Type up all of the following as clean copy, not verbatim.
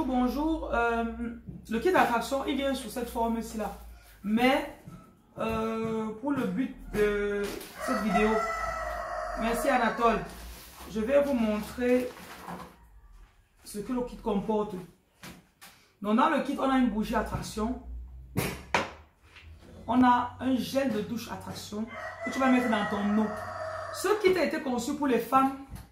bonjour. Le kit d'attraction, il vient sous cette forme-ci là. Mais pour le but de cette vidéo, merci Anatole, je vais vous montrer ce que le kit comporte. Donc dans le kit, on a une bougie attraction. On a un gel de douche attraction que tu vas mettre dans ton eau. Ce kit a été conçu pour les femmes.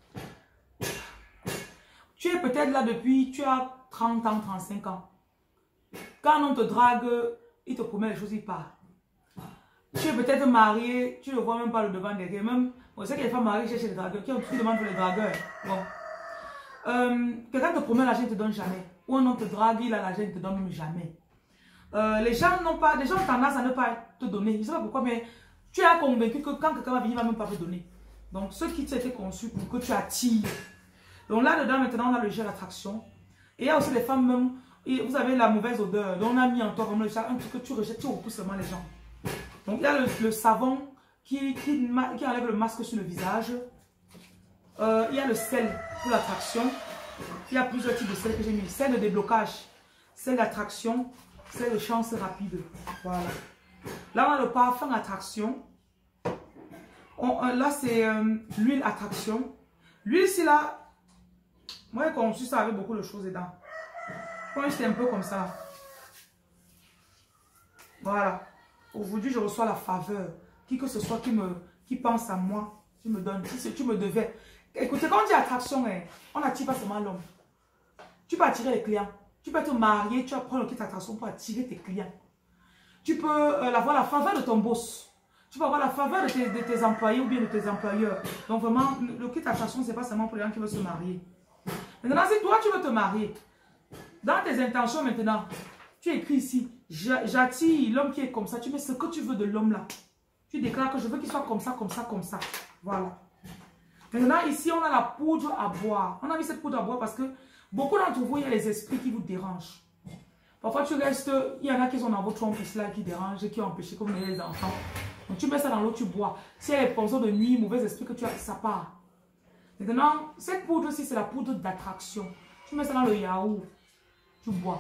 Tu es peut-être là depuis, tu as 30 ans, 35 ans. Quand on te drague, il te promet les choses, il part. Tu es peut-être marié, tu ne vois même pas le devant derrière. Même, on sait que les femmes mariées cherchent les dragueurs. Qui demande pour les dragueurs? Bon. Quelqu'un te promet l'argent, il ne te donne jamais. Ou un homme te drague, il a l'argent, il ne te donne même jamais. Les gens ont tendance à ne pas te donner. Je ne sais pas pourquoi, mais tu es convaincu que quand quelqu'un va venir, il ne va même pas te donner. Donc, ce kit a été conçu pour que tu attires. Donc là-dedans, maintenant, on a le gel attraction. Et il y a aussi les femmes même, vous avez la mauvaise odeur. Donc on a mis en toi comme le chat, un truc que tu rejettes, tu repousses seulement les gens. Donc il y a le savon qui enlève le masque sur le visage. Il y a le sel pour l'attraction. Il y a plusieurs types de sel que j'ai mis. Sel de déblocage, sel d'attraction, sel de chance rapide. Voilà. Là, on a le parfum attraction. Là, c'est l'huile attraction. L'huile, c'est là. Moi, j'ai conçu ça avec beaucoup de choses dedans. Quand j'étais un peu comme ça. Voilà. Aujourd'hui, je reçois la faveur. Qui que ce soit qui pense à moi, tu me donnes. Si tu me devais. Écoutez, quand on dit attraction, on n'attire pas seulement l'homme. Tu peux attirer les clients. Tu peux te marier, tu vas prendre le kit attraction pour attirer tes clients. Tu peux avoir la faveur de ton boss. Tu peux avoir la faveur de tes employés ou bien de tes employeurs. Donc vraiment, le kit attraction, ce n'est pas seulement pour les gens qui veulent se marier. Maintenant, si toi, tu veux te marier, dans tes intentions maintenant, tu écris ici, j'attire l'homme qui est comme ça. Tu mets ce que tu veux de l'homme là. Tu déclares que je veux qu'il soit comme ça, comme ça, comme ça. Voilà. Maintenant, ici, on a la poudre à boire. On a mis cette poudre à boire parce que beaucoup d'entre vous, il y a les esprits qui vous dérangent. Parfois, tu restes, il y en a qui sont dans votre trompe là, qui dérangent, qui ont empêché comme les enfants. Donc, tu mets ça dans l'eau, tu bois. Si il y a les pensées de nuit, mauvais esprits que tu as, ça part. Maintenant, cette poudre-ci, c'est la poudre d'attraction. Tu mets ça dans le yaourt, tu bois.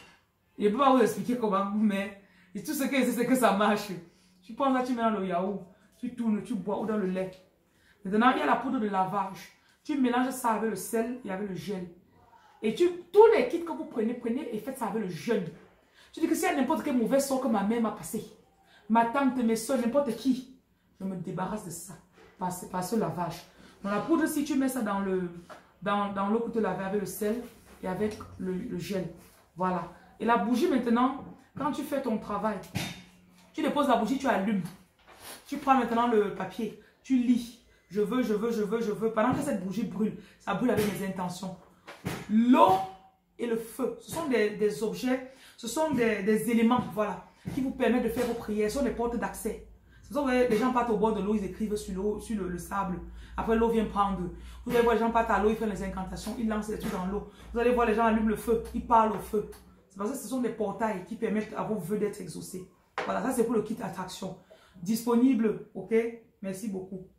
Je ne peux pas vous expliquer comment, mais tout ce que je sais, c'est que ça marche. Tu prends ça, tu mets dans le yaourt, tu tournes, tu bois ou dans le lait. Maintenant, il y a la poudre de lavage. Tu mélanges ça avec le sel et avec le gel. Et tous les kits que vous prenez et faites ça avec le jeûne. Tu dis que s'il y a n'importe quel mauvais sort que ma mère m'a passé, ma tante, mes soeurs, n'importe qui, je me débarrasse de ça par ce lavage. Dans la poudre, si tu mets ça dans l'eau pour te laver avec le sel et avec le gel. Voilà. Et la bougie maintenant, quand tu fais ton travail, tu déposes la bougie, tu allumes. Tu prends maintenant le papier, tu lis. Je veux, je veux, je veux, je veux. Pendant que cette bougie brûle, ça brûle avec mes intentions. L'eau et le feu, ce sont des objets, ce sont des éléments, voilà, qui vous permettent de faire vos prières. Ce sont des portes d'accès. Les gens partent au bord de l'eau, ils écrivent sur le sable. Après, l'eau vient prendre. Vous allez voir les gens partent à l'eau, ils font les incantations, ils lancent des trucs dans l'eau. Vous allez voir les gens allument le feu, ils parlent au feu. C'est parce que ce sont des portails qui permettent à vos vœux d'être exaucés. Voilà, ça c'est pour le kit attraction. Disponible, ok? Merci beaucoup.